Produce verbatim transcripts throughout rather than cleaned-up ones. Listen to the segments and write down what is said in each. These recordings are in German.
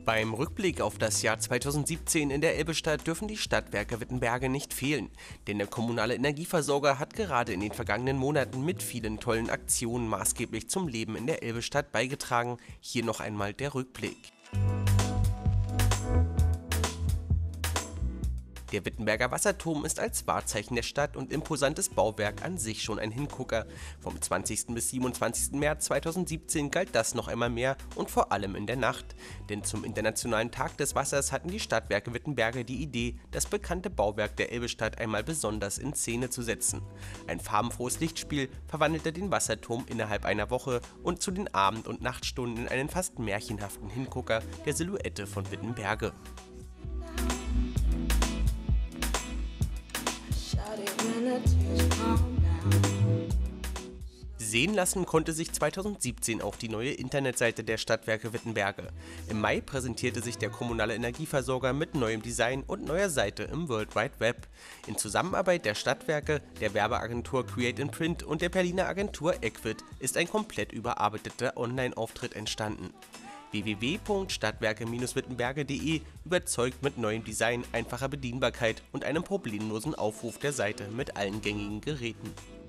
Beim Rückblick auf das Jahr zweitausendsiebzehn in der Elbestadt dürfen die Stadtwerke Wittenberge nicht fehlen, denn der kommunale Energieversorger hat gerade in den vergangenen Monaten mit vielen tollen Aktionen maßgeblich zum Leben in der Elbestadt beigetragen. Hier noch einmal der Rückblick. Der Wittenberger Wasserturm ist als Wahrzeichen der Stadt und imposantes Bauwerk an sich schon ein Hingucker. Vom zwanzigsten bis siebenundzwanzigsten März zweitausendsiebzehn galt das noch einmal mehr und vor allem in der Nacht. Denn zum Internationalen Tag des Wassers hatten die Stadtwerke Wittenberge die Idee, das bekannte Bauwerk der Elbestadt einmal besonders in Szene zu setzen. Ein farbenfrohes Lichtspiel verwandelte den Wasserturm innerhalb einer Woche und zu den Abend- und Nachtstunden in einen fast märchenhaften Hingucker der Silhouette von Wittenberge. Sehen lassen konnte sich zweitausendsiebzehn auch die neue Internetseite der Stadtwerke Wittenberge. Im Mai präsentierte sich der kommunale Energieversorger mit neuem Design und neuer Seite im World Wide Web. In Zusammenarbeit der Stadtwerke, der Werbeagentur Create and Print und der Berliner Agentur Equit ist ein komplett überarbeiteter Online-Auftritt entstanden. w w w punkt stadtwerke wittenberge punkt de überzeugt mit neuem Design, einfacher Bedienbarkeit und einem problemlosen Aufruf der Seite mit allen gängigen Geräten.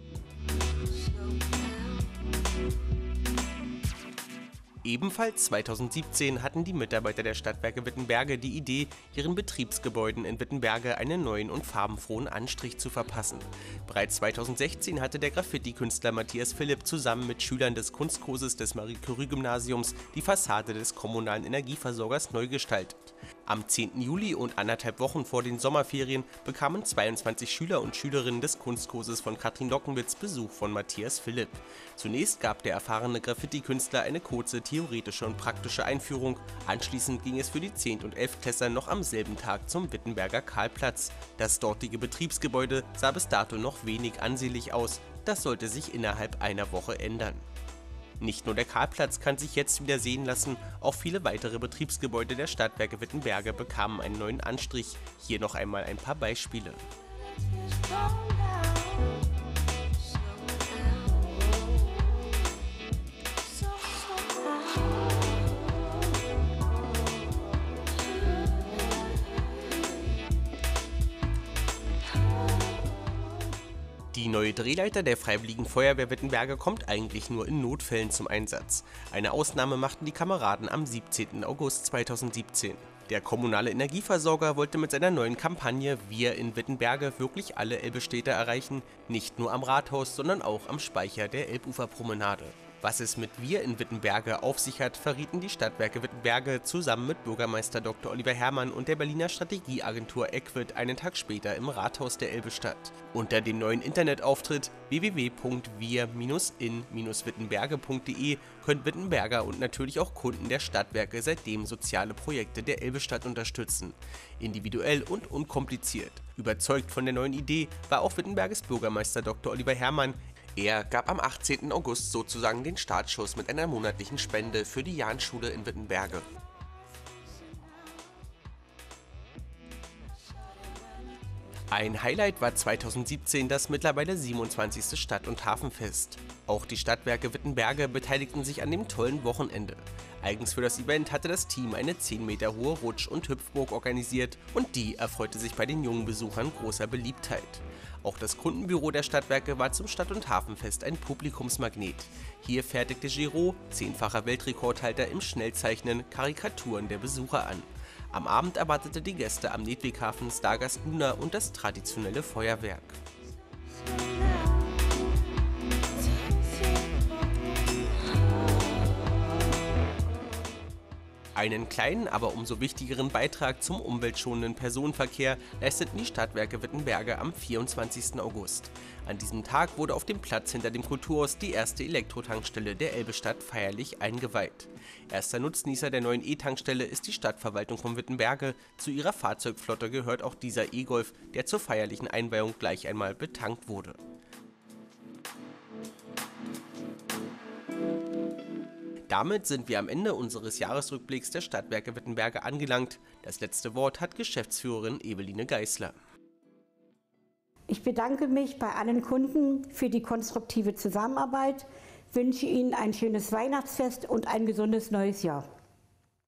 Ebenfalls zweitausendsiebzehn hatten die Mitarbeiter der Stadtwerke Wittenberge die Idee, ihren Betriebsgebäuden in Wittenberge einen neuen und farbenfrohen Anstrich zu verpassen. Bereits zweitausendsechzehn hatte der Graffiti-Künstler Matthias Philipp zusammen mit Schülern des Kunstkurses des Marie-Curie-Gymnasiums die Fassade des kommunalen Energieversorgers neu gestaltet. Am zehnten Juli und anderthalb Wochen vor den Sommerferien bekamen zweiundzwanzig Schüler und Schülerinnen des Kunstkurses von Katrin Lockenwitz Besuch von Matthias Philipp. Zunächst gab der erfahrene Graffiti-Künstler eine kurze theoretische und praktische Einführung. Anschließend ging es für die Zehnt- und Elftklässler noch am selben Tag zum Wittenberger Karlplatz. Das dortige Betriebsgebäude sah bis dato noch wenig ansehnlich aus. Das sollte sich innerhalb einer Woche ändern. Nicht nur der Karlplatz kann sich jetzt wieder sehen lassen, auch viele weitere Betriebsgebäude der Stadtwerke Wittenberge bekamen einen neuen Anstrich. Hier noch einmal ein paar Beispiele. Die neue Drehleiter der Freiwilligen Feuerwehr Wittenberge kommt eigentlich nur in Notfällen zum Einsatz. Eine Ausnahme machten die Kameraden am siebzehnten August zweitausendsiebzehn. Der kommunale Energieversorger wollte mit seiner neuen Kampagne Wir in Wittenberge wirklich alle Elbestädter erreichen, nicht nur am Rathaus, sondern auch am Speicher der Elbuferpromenade. Was es mit Wir in Wittenberge auf sich hat, verrieten die Stadtwerke Wittenberge zusammen mit Bürgermeister Doktor Oliver Herrmann und der Berliner Strategieagentur Equit einen Tag später im Rathaus der Elbestadt. Unter dem neuen Internetauftritt w w w punkt wir in wittenberge punkt de können Wittenberger und natürlich auch Kunden der Stadtwerke seitdem soziale Projekte der Elbestadt unterstützen. Individuell und unkompliziert. Überzeugt von der neuen Idee war auch Wittenberges Bürgermeister Doktor Oliver Herrmann. Er gab am achtzehnten August sozusagen den Startschuss mit einer monatlichen Spende für die Jahnschule in Wittenberge. Ein Highlight war zweitausendsiebzehn das mittlerweile siebenundzwanzigste Stadt- und Hafenfest. Auch die Stadtwerke Wittenberge beteiligten sich an dem tollen Wochenende. Eigens für das Event hatte das Team eine zehn Meter hohe Rutsch- und Hüpfburg organisiert und die erfreute sich bei den jungen Besuchern großer Beliebtheit. Auch das Kundenbüro der Stadtwerke war zum Stadt- und Hafenfest ein Publikumsmagnet. Hier fertigte Giraud, zehnfacher Weltrekordhalter im Schnellzeichnen, Karikaturen der Besucher an. Am Abend erwartete die Gäste am Nedwighafen Stargast Luna und das traditionelle Feuerwerk. Einen kleinen, aber umso wichtigeren Beitrag zum umweltschonenden Personenverkehr leisteten die Stadtwerke Wittenberge am vierundzwanzigsten August. An diesem Tag wurde auf dem Platz hinter dem Kulturhaus die erste Elektrotankstelle der Elbestadt feierlich eingeweiht. Erster Nutznießer der neuen E-Tankstelle ist die Stadtverwaltung von Wittenberge. Zu ihrer Fahrzeugflotte gehört auch dieser E-Golf, der zur feierlichen Einweihung gleich einmal betankt wurde. Damit sind wir am Ende unseres Jahresrückblicks der Stadtwerke Wittenberge angelangt. Das letzte Wort hat Geschäftsführerin Eveline Geisler. Ich bedanke mich bei allen Kunden für die konstruktive Zusammenarbeit, wünsche Ihnen ein schönes Weihnachtsfest und ein gesundes neues Jahr.